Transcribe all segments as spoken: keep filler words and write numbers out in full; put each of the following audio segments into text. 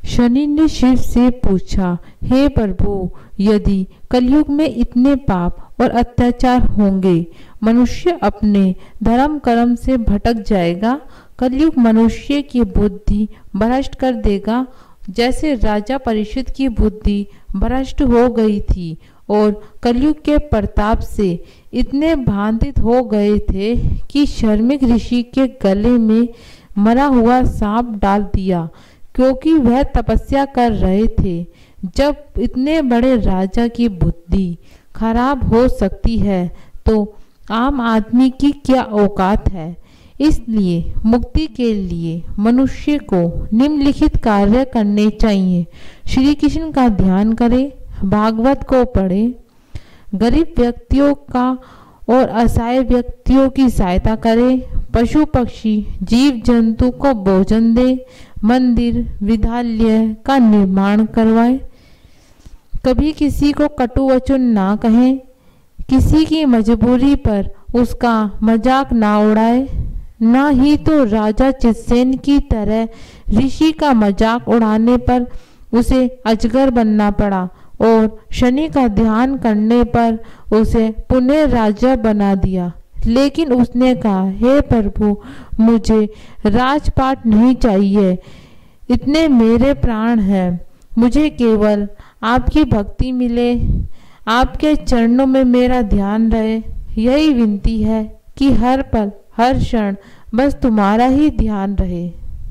शनि ने शिव से पूछा, हे प्रभु, यदि कलयुग में इतने पाप और अत्याचार होंगे, मनुष्य अपने धर्म कर्म से भटक जाएगा। कलयुग मनुष्य की बुद्धि भ्रष्ट कर देगा, जैसे राजा परीक्षित की बुद्धि भ्रष्ट हो गई थी और कलयुग के प्रताप से इतने भांतित हो गए थे कि शर्मिक ऋषि के गले में मरा हुआ सांप डाल दिया, क्योंकि वह तपस्या कर रहे थे। जब इतने बड़े राजा की बुद्धि खराब हो सकती है तो आम आदमी की क्या औकात है। इसलिए मुक्ति के लिए मनुष्य को निम्नलिखित कार्य करने चाहिए। श्री कृष्ण का ध्यान करें, भागवत को पढ़ें, गरीब व्यक्तियों का और असहाय व्यक्तियों की सहायता करें, पशु पक्षी जीव जंतु को भोजन दें, मंदिर विद्यालय का निर्माण करवाएं, कभी किसी को कटु वचन ना कहें, किसी की मजबूरी पर उसका मजाक ना उड़ाए। ना ही तो राजा चित्सेन की तरह ऋषि का मजाक उड़ाने पर उसे अजगर बनना पड़ा और शनि का ध्यान करने पर उसे पुनः राजा बना दिया। लेकिन उसने कहा, हे प्रभु, मुझे राजपाट नहीं चाहिए, इतने मेरे प्राण हैं, मुझे केवल आपकी भक्ति मिले, आपके चरणों में मेरा ध्यान रहे। यही विनती है कि हर पल हर क्षण बस तुम्हारा ही ध्यान रहे।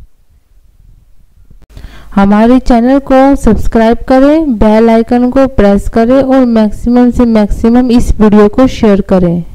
हमारे चैनल को सब्सक्राइब करें, बेल आइकन को प्रेस करें और मैक्सिमम से मैक्सिमम इस वीडियो को शेयर करें।